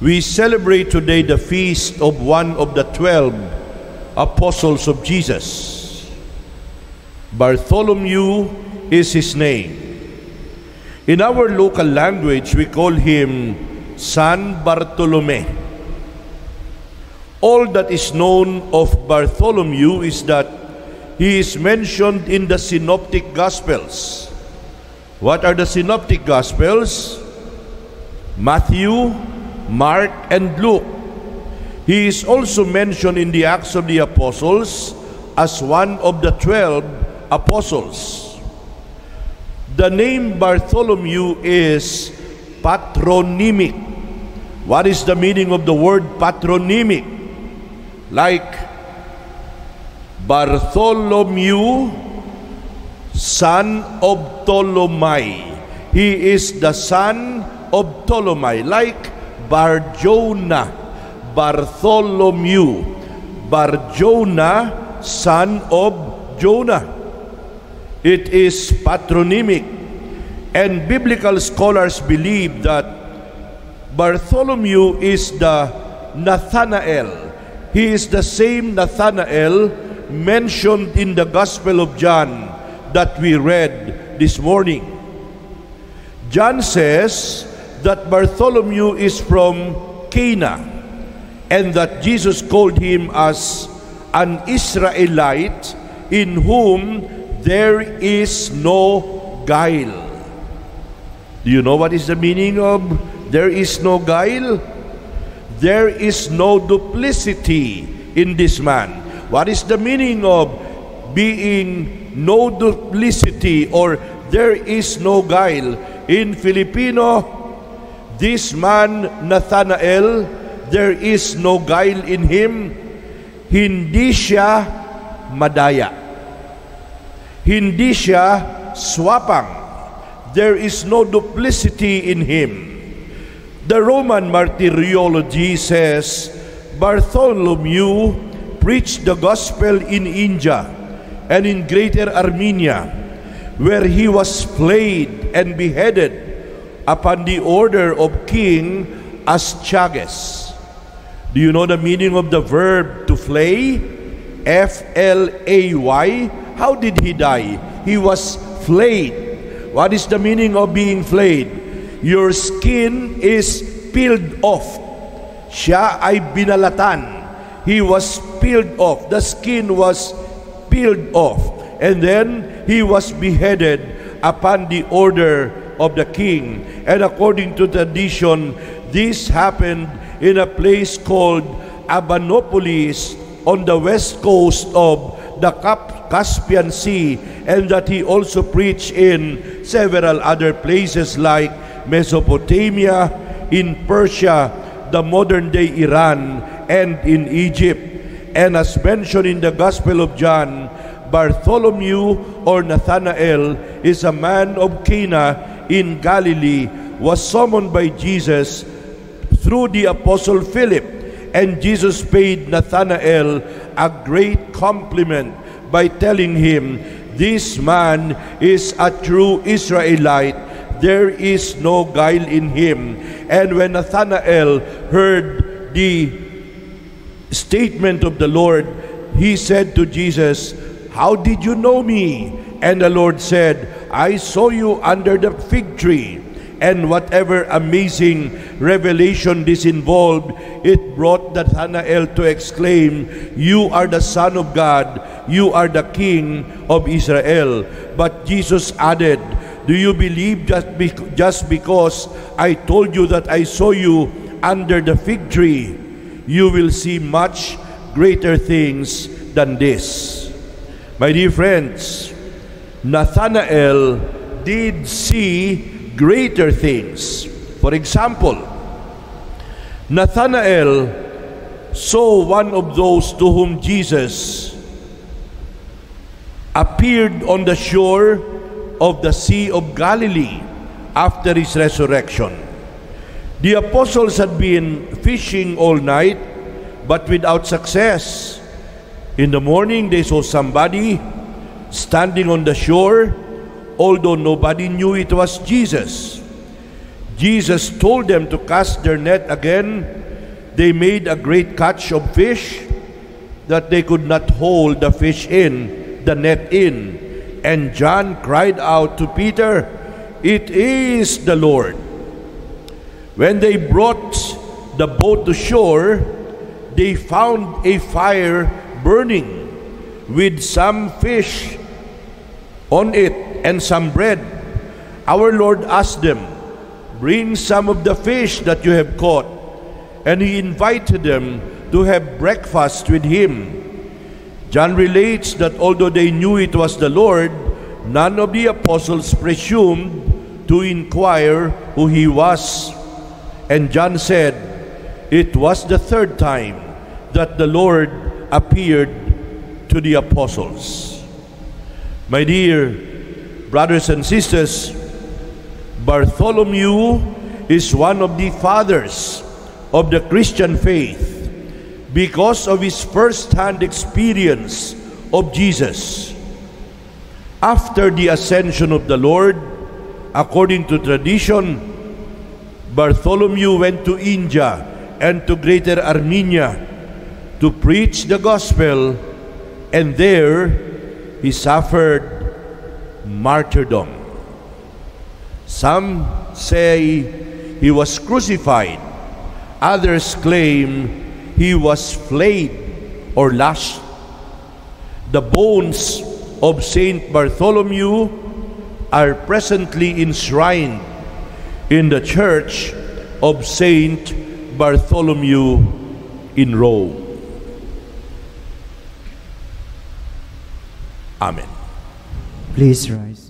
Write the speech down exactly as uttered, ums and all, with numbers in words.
We celebrate today the feast of one of the twelve apostles of Jesus. Bartholomew is his name. In our local language, we call him San Bartolome. All that is known of Bartholomew is that he is mentioned in the Synoptic Gospels. What are the Synoptic Gospels? Matthew, Mark, and Luke. He is also mentioned in the Acts of the Apostles as one of the twelve apostles. The name Bartholomew is patronymic. What is the meaning of the word patronymic? Like Bartholomew, son of Ptolemy. He is the son of Ptolemy. Like Bar-Jonah, Bartholomew, Bar-Jonah, son of Jonah. It is patronymic, and biblical scholars believe that Bartholomew is the Nathanael. He is the same Nathanael mentioned in the Gospel of John that we read this morning. John says that Bartholomew is from Cana, and that Jesus called him as an Israelite in whom there is no guile. Do you know what is the meaning of there is no guile? There is no duplicity in this man. What is the meaning of being no duplicity or there is no guile? In Filipino, this man, Nathanael, there is no guile in him. Hindi siya madaya. Hindi siya swapang. There is no duplicity in him. The Roman martyrology says Bartholomew preached the gospel in India and in Greater Armenia, where he was flayed and beheaded upon the order of King Astyages. Do you know the meaning of the verb to flay? F L A Y. How did he die? He was flayed. What is the meaning of being flayed? Your skin is peeled off. Siya ay binalatan. He was peeled off. The skin was peeled off. And then he was beheaded upon the order of the king. And according to tradition, this happened in a place called Abanopolis on the west coast of the Caspian Sea, and that he also preached in several other places like Mesopotamia, in Persia, the modern-day Iran, and in Egypt. And as mentioned in the Gospel of John, Bartholomew or Nathanael is a man of Cana in Galilee, was summoned by Jesus through the Apostle Philip, and Jesus paid Nathanael a great compliment by telling him, "This man is a true Israelite. There is no guile in him." And when Nathanael heard the statement of the Lord, he said to Jesus, "How did you know me?" And the Lord said, "I saw you under the fig tree." And whatever amazing revelation this involved, it brought Nathanael to exclaim, "You are the Son of God, you are the King of Israel." But Jesus added, "Do you believe just, be just because I told you that I saw you under the fig tree? You will see much greater things than this." My dear friends, Nathanael did see greater things. For example, Nathanael saw one of those to whom Jesus appeared on the shore of the Sea of Galilee after his resurrection. The apostles had been fishing all night, but without success. In the morning, they saw somebody standing on the shore, although nobody knew it was Jesus. Jesus told them to cast their net again. They made a great catch of fish that they could not hold the fish in, the net in. And John cried out to Peter, "It is the Lord." When they brought the boat to shore, they found a fire burning with some fish on it and some bread. Our Lord asked them, "Bring some of the fish that you have caught." And he invited them to have breakfast with him. John relates that although they knew it was the Lord, none of the apostles presumed to inquire who he was. And John said, it was the third time that the Lord appeared to the apostles. My dear brothers and sisters, Bartholomew is one of the fathers of the Christian faith because of his first-hand experience of Jesus. After the ascension of the Lord, according to tradition, Bartholomew went to India and to Greater Armenia to preach the gospel, and there he suffered martyrdom. Some say he was crucified. Others claim he was flayed or lashed. The bones of Saint Bartholomew are presently enshrined in the Church of Saint Bartholomew in Rome. Amen. Please rise.